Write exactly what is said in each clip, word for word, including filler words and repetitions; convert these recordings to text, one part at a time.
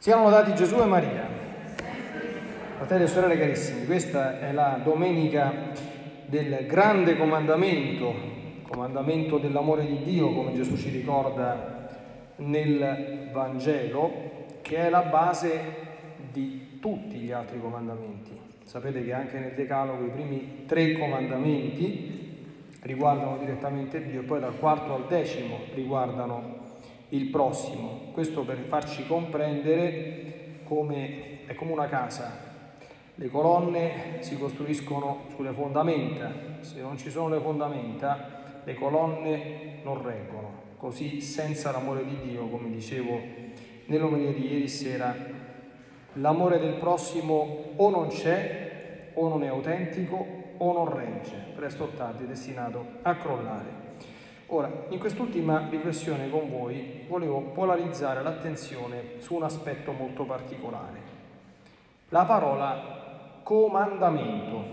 Siano lodati Gesù e Maria. Fratelli e sorelle carissimi, questa è la domenica del grande comandamento, comandamento dell'amore di Dio, come Gesù ci ricorda nel Vangelo, che è la base di tutti gli altri comandamenti. Sapete che anche nel Decalogo i primi tre comandamenti riguardano direttamente Dio e poi dal quarto al decimo riguardano il prossimo. Questo per farci comprendere come è come una casa. Le colonne si costruiscono sulle fondamenta. Se non ci sono le fondamenta, le colonne non reggono. Così, senza l'amore di Dio, come dicevo nell'omelia di ieri sera, l'amore del prossimo o non c'è, o non è autentico, o non regge. Presto o tardi è destinato a crollare. Ora, in quest'ultima riflessione con voi volevo polarizzare l'attenzione su un aspetto molto particolare. La parola comandamento.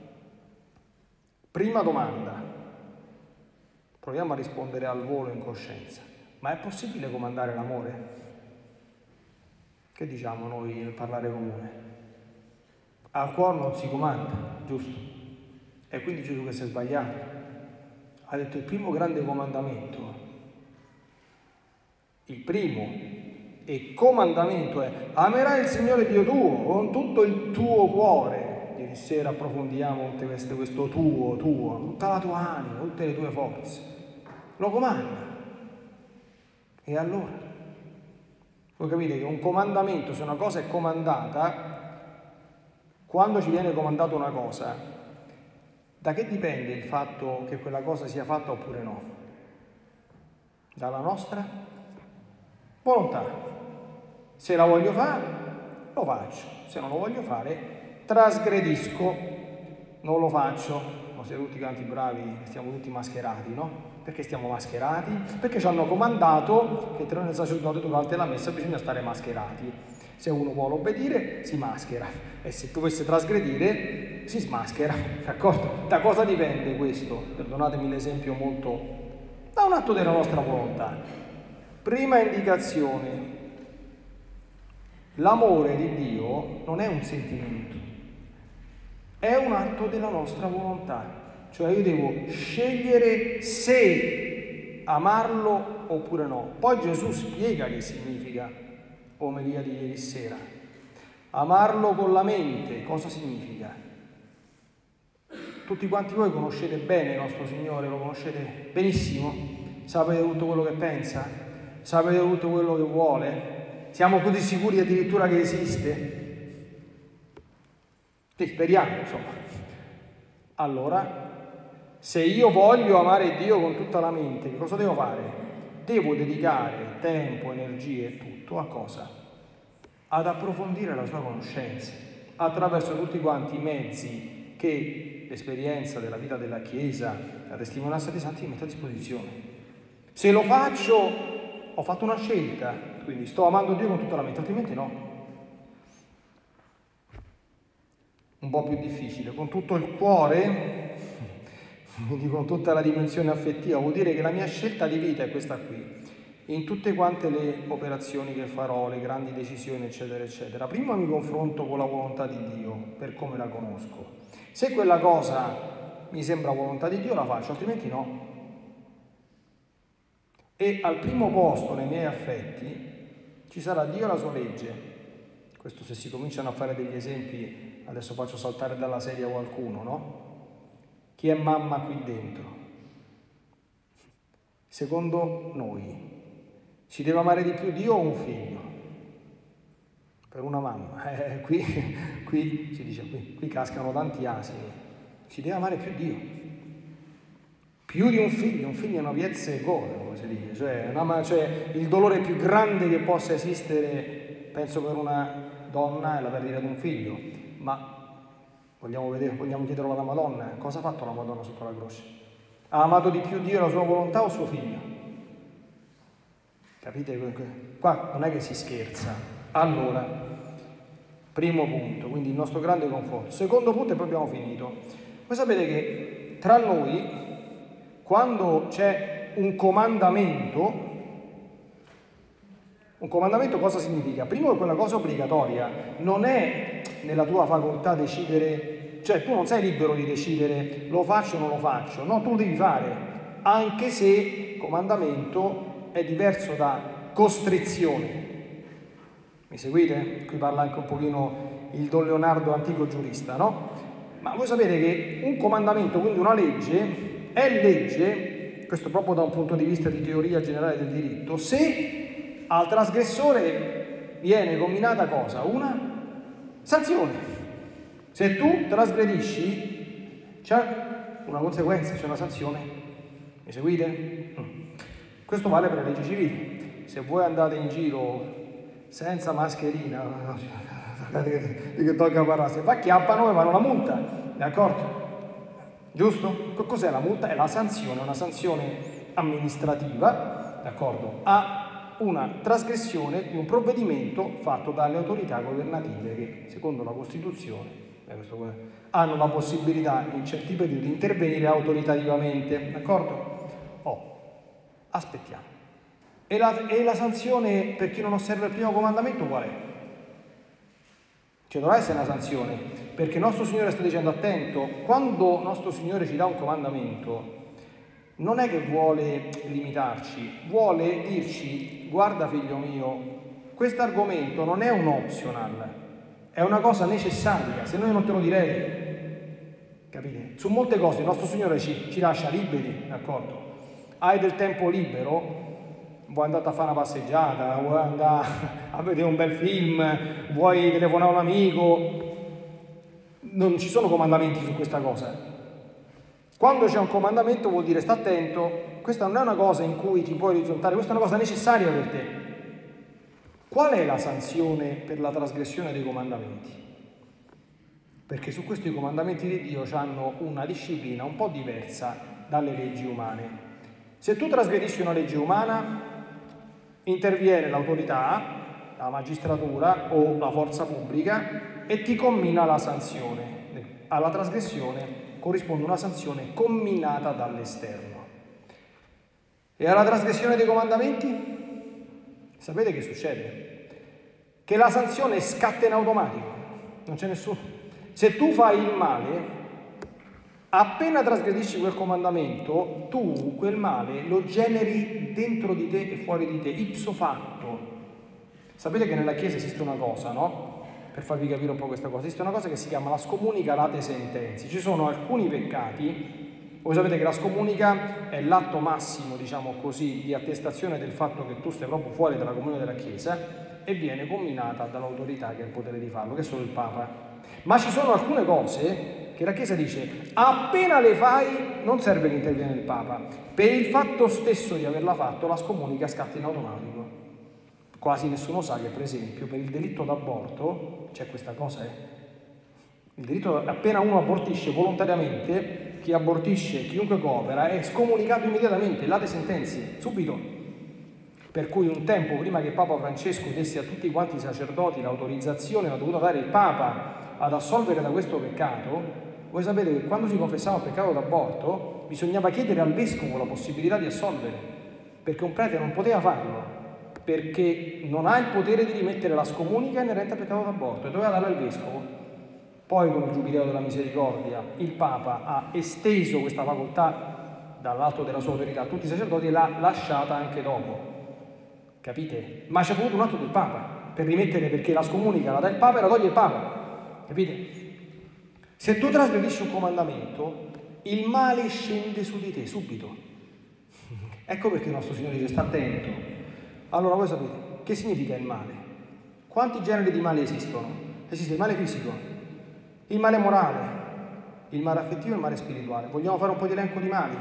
Prima domanda. Proviamo a rispondere al volo in coscienza. Ma è possibile comandare l'amore? Che diciamo noi nel parlare comune? Al cuore non si comanda, giusto? E quindi Gesù che si è sbagliato. Ha detto il primo grande comandamento, il primo e comandamento è: amerai il Signore Dio tuo con tutto il tuo cuore. Ieri sera approfondiamo tutte queste, questo tuo, tuo, tutta la tua anima, tutte le tue forze. Lo comanda. E allora? Voi capite che un comandamento, se una cosa è comandata, quando ci viene comandata una cosa, da che dipende il fatto che quella cosa sia fatta oppure no? Dalla nostra volontà. Se la voglio fare, lo faccio. Se non lo voglio fare, trasgredisco, non lo faccio. Non siamo tutti quanti bravi, stiamo tutti mascherati, no? Perché stiamo mascherati? Perché ci hanno comandato che tra nel sacerdote durante la messa bisogna stare mascherati. Se uno vuole obbedire, si maschera, e se dovesse trasgredire, si smaschera, d'accordo? Da cosa dipende questo? Perdonatemi l'esempio molto... da un atto della nostra volontà. Prima indicazione: l'amore di Dio non è un sentimento, è un atto della nostra volontà. Cioè io devo scegliere se amarlo oppure no. Poi Gesù spiega che significa. Omelia di ieri sera. Amarlo con la mente, cosa significa? Tutti quanti voi conoscete bene il nostro Signore, lo conoscete benissimo, sapete tutto quello che pensa, sapete tutto quello che vuole, siamo così sicuri addirittura che esiste? Sì, speriamo, insomma. Allora, se io voglio amare Dio con tutta la mente, che cosa devo fare? Devo dedicare tempo, energie e tutto a cosa? Ad approfondire la sua conoscenza attraverso tutti quanti i mezzi che l'esperienza della vita della Chiesa, la testimonianza dei santi mi mette a disposizione. Se lo faccio, ho fatto una scelta, quindi sto amando Dio con tutta la mente, altrimenti no. Un po' più difficile, con tutto il cuore, quindi con tutta la dimensione affettiva, vuol dire che la mia scelta di vita è questa qui. In tutte quante le operazioni che farò, le grandi decisioni, eccetera, eccetera, prima mi confronto con la volontà di Dio, per come la conosco. Se quella cosa mi sembra volontà di Dio, la faccio, altrimenti no. E al primo posto nei miei affetti ci sarà Dio e la sua legge. Questo se si cominciano a fare degli esempi, adesso faccio saltare dalla sedia qualcuno, no? Chi è mamma qui dentro? Secondo noi, si deve amare di più Dio o un figlio? Per una mamma. Eh, qui, qui si dice, qui, qui cascano tanti asini. Si deve amare più Dio. Più di un figlio. Un figlio è una piezza e gore, come si dice. Cioè, una, cioè, il dolore più grande che possa esistere, penso, per una donna è la perdita di un figlio. Ma Vogliamo, vedere, vogliamo chiederlo alla Madonna. Cosa ha fatto la Madonna sotto la croce? Ha amato di più Dio e la sua volontà o suo figlio? Capite? Qua non è che si scherza. Allora, primo punto, quindi il nostro grande conforto. Secondo punto, e poi abbiamo finito. Voi sapete che tra noi, quando c'è un comandamento, Un comandamento cosa significa? Primo, che quella cosa obbligatoria, non è nella tua facoltà decidere, cioè tu non sei libero di decidere lo faccio o non lo faccio, no, tu lo devi fare, anche se comandamento è diverso da costrizione. Mi seguite? Qui parla anche un pochino il Don Leonardo, antico giurista, no? Ma voi sapete che un comandamento, quindi una legge, è legge, questo proprio da un punto di vista di teoria generale del diritto, se al trasgressore viene comminata cosa? Una sanzione. Se tu trasgredisci c'è una conseguenza, c'è una sanzione. Mi seguite? Questo vale per le leggi civili. Se voi andate in giro senza mascherina, di che tocca parlare, se vi acchiappano e vanno una multa, d'accordo? Giusto? Cos'è la multa? È la sanzione, una sanzione amministrativa, d'accordo? A una trasgressione di un provvedimento fatto dalle autorità governative che, secondo la Costituzione, eh, questo, hanno la possibilità in certi periodi di intervenire autoritativamente, d'accordo? Oh, aspettiamo. E la, e la sanzione per chi non osserva il primo comandamento qual è? Cioè dovrà essere una sanzione, perché il nostro Signore sta dicendo attento, quando il nostro Signore ci dà un comandamento, non è che vuole limitarci, vuole dirci, guarda figlio mio, questo argomento non è un optional, è una cosa necessaria, se no io non te lo direi, capite? Su molte cose il nostro Signore ci, ci lascia liberi, d'accordo? Hai del tempo libero? Vuoi andare a fare una passeggiata, vuoi andare a vedere un bel film, vuoi telefonare a un amico, non ci sono comandamenti su questa cosa. Quando c'è un comandamento vuol dire sta attento, questa non è una cosa in cui ti puoi orizzontare, questa è una cosa necessaria per te. Qual è la sanzione per la trasgressione dei comandamenti? Perché su questo i comandamenti di Dio hanno una disciplina un po' diversa dalle leggi umane. Se tu trasgredisci una legge umana, interviene l'autorità, la magistratura o la forza pubblica e ti commina la sanzione. Alla trasgressione corrisponde una sanzione comminata dall'esterno. E alla trasgressione dei comandamenti? Sapete che succede? Che la sanzione scatta in automatico, non c'è nessuno. Se tu fai il male, appena trasgredisci quel comandamento, tu quel male lo generi dentro di te e fuori di te, ipso facto. Sapete che nella Chiesa esiste una cosa, no? Per farvi capire un po' questa cosa, esiste una cosa che si chiama la scomunica late sentenze. Ci sono alcuni peccati, voi sapete che la scomunica è l'atto massimo, diciamo così, di attestazione del fatto che tu stai proprio fuori dalla comunione della Chiesa e viene comminata dall'autorità che ha il potere di farlo, che è solo il Papa. Ma ci sono alcune cose che la Chiesa dice, appena le fai non serve che interviene il Papa, per il fatto stesso di averla fatto la scomunica scatta in automatico. Quasi nessuno sa che, per esempio, per il delitto d'aborto c'è questa cosa, eh? Il delitto, appena uno abortisce volontariamente, chi abortisce, chiunque coopera, è scomunicato immediatamente, late sentenze, subito. Per cui un tempo, prima che Papa Francesco desse a tutti quanti i sacerdoti l'autorizzazione, l'ha dovuto dare il Papa ad assolvere da questo peccato, voi sapete che quando si confessava il peccato d'aborto bisognava chiedere al vescovo la possibilità di assolvere, perché un prete non poteva farlo, perché non ha il potere di rimettere la scomunica inerente al peccato d'aborto e doveva darla al vescovo. Poi con il Giubileo della Misericordia il Papa ha esteso questa facoltà dall'alto della sua autorità a tutti i sacerdoti e l'ha lasciata anche dopo, capite? Ma c'è voluto un atto del Papa per rimettere, perché la scomunica la dà il Papa e la toglie il Papa, capite? Se tu trasgredisci un comandamento, il male scende su di te subito. Ecco perché il nostro Signore dice sta attento. Allora voi sapete, che significa il male? Quanti generi di mali esistono? Esiste il male fisico, il male morale, il male affettivo e il male spirituale. Vogliamo fare un po' di elenco di mali?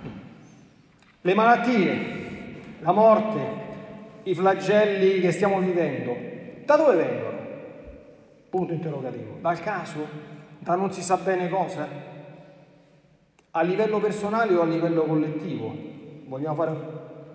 Le malattie, la morte, i flagelli che stiamo vivendo, da dove vengono? Punto interrogativo. Dal caso? Da non si sa bene cosa? A livello personale o a livello collettivo? Vogliamo fare...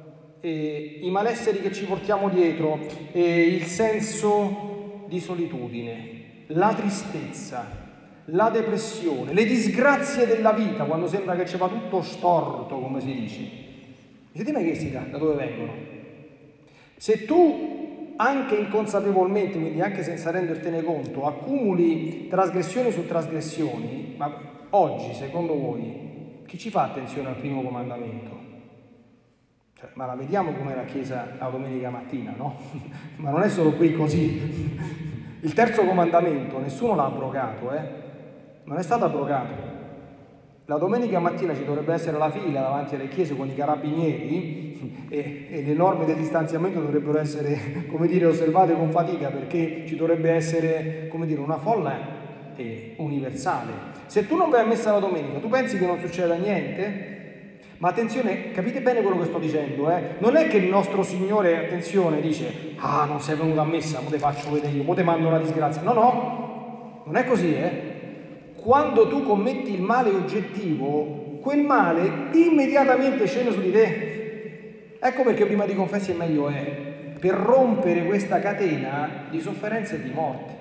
E i malesseri che ci portiamo dietro, e il senso di solitudine, la tristezza, la depressione, le disgrazie della vita, quando sembra che ci va tutto storto, come si dice. Vi siete mai chiesti da dove vengono? Se tu anche inconsapevolmente, quindi anche senza rendertene conto, accumuli trasgressioni su trasgressioni, ma oggi, secondo voi, chi ci fa attenzione al primo comandamento? Cioè, ma la vediamo come la Chiesa la domenica mattina, no? Ma non è solo qui così. Il terzo comandamento, nessuno l'ha abrogato, eh? Non è stato abrogato. La domenica mattina ci dovrebbe essere la fila davanti alle chiese con i carabinieri e, e le norme del distanziamento dovrebbero essere, come dire, osservate con fatica, perché ci dovrebbe essere, come dire, una folla eh, universale. Se tu non vai a messa la domenica, tu pensi che non succeda niente? Ma attenzione, capite bene quello che sto dicendo, eh? Non è che il nostro Signore, attenzione, dice ah, non sei venuto a messa, mo te faccio vedere io, mo te mando una disgrazia. No, no, non è così, eh? Quando tu commetti il male oggettivo, quel male immediatamente scende su di te. Ecco perché prima di confessi è meglio è, per rompere questa catena di sofferenza e di morte.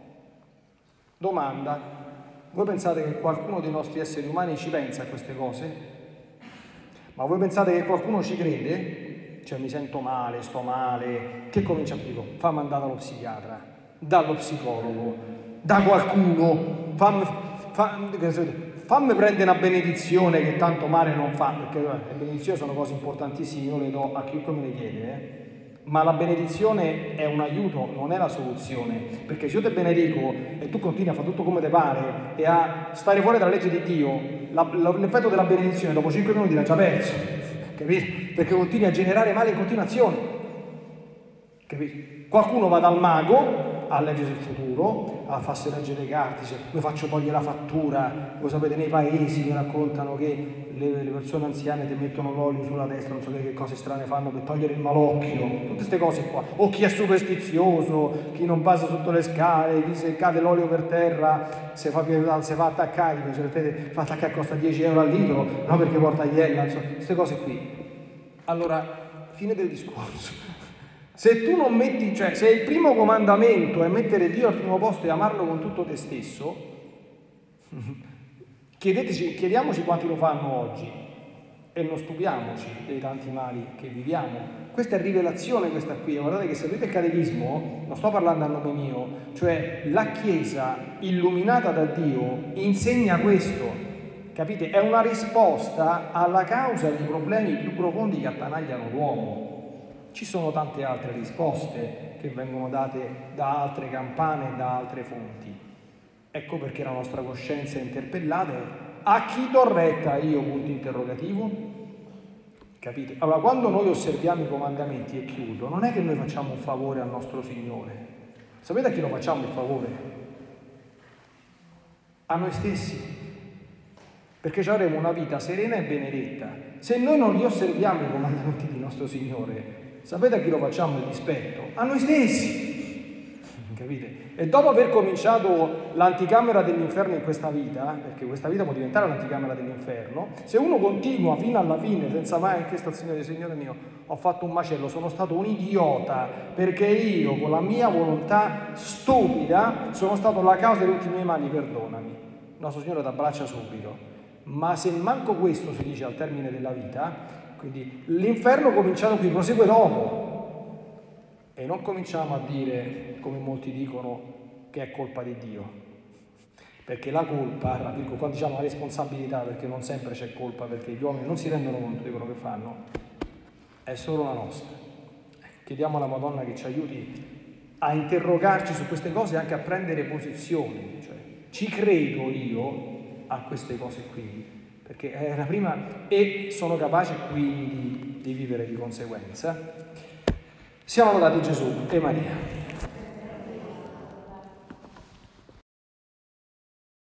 Domanda, voi pensate che qualcuno dei nostri esseri umani ci pensa a queste cose? Ma voi pensate che qualcuno ci crede? Cioè mi sento male, sto male, che comincia a dire? Fammi andare dallo psichiatra, dallo psicologo, da qualcuno, fammi, fammi, fammi prendere una benedizione che tanto male non fa, perché le benedizioni sono cose importantissime, io le do a chiunque me le chiede, eh? Ma la benedizione è un aiuto, non è la soluzione, perché se io ti benedico e tu continui a fare tutto come ti pare e a stare fuori dalla legge di Dio, la, la, l'effetto della benedizione dopo cinque minuti l'ha già perso, capito? Perché continui a generare male in continuazione, capito? Qualcuno va dal mago a leggere il futuro, a farsi leggere le carte, dice mi faccio togliere la fattura. Voi sapete, nei paesi mi raccontano che le, le persone anziane ti mettono l'olio sulla testa, non so che cose strane fanno per togliere il malocchio, tutte queste cose qua. O chi è superstizioso, chi non passa sotto le scale, chi se cade l'olio per terra se fa, se fa attaccare, cioè, fa attaccare costa dieci euro al litro, no, perché porta iella, insomma, queste cose qui. Allora, fine del discorso. Se tu non metti, cioè se il primo comandamento è mettere Dio al primo posto e amarlo con tutto te stesso, chiedeteci, chiediamoci quanti lo fanno oggi e non stupiamoci dei tanti mali che viviamo. Questa è rivelazione, questa qui. Guardate che se vedete il catechismo, non sto parlando a nome mio, cioè la Chiesa illuminata da Dio insegna questo, capite? È una risposta alla causa dei problemi più profondi che attanagliano l'uomo. Ci sono tante altre risposte che vengono date da altre campane e da altre fonti. Ecco perché la nostra coscienza è interpellata. A chi do retta io? Punto interrogativo. Capite? Allora, quando noi osserviamo i comandamenti, e chiudo, non è che noi facciamo un favore al nostro Signore. Sapete a chi lo facciamo il favore? A noi stessi. Perché ci avremo una vita serena e benedetta. Se noi non li osserviamo i comandamenti del nostro Signore, sapete a chi lo facciamo il dispetto? A noi stessi, capite? E dopo aver cominciato l'anticamera dell'inferno in questa vita, perché questa vita può diventare l'anticamera dell'inferno, se uno continua fino alla fine senza mai chiesto al Signore, Signore mio, ho fatto un macello, sono stato un idiota, perché io con la mia volontà stupida sono stato la causa di tutti i miei mali, perdonami. Il nostro Signore ti abbraccia subito. Ma se manco questo si dice al termine della vita, quindi l'inferno cominciato qui, prosegue dopo. E non cominciamo a dire, come molti dicono, che è colpa di Dio. Perché la colpa, quando diciamo la responsabilità, perché non sempre c'è colpa, perché gli uomini non si rendono conto di quello che fanno, è solo la nostra. Chiediamo alla Madonna che ci aiuti a interrogarci su queste cose e anche a prendere posizione. Cioè, ci credo io a queste cose qui, perché è la prima, e sono capace quindi di vivere di conseguenza. Siamo lodati Gesù e Maria.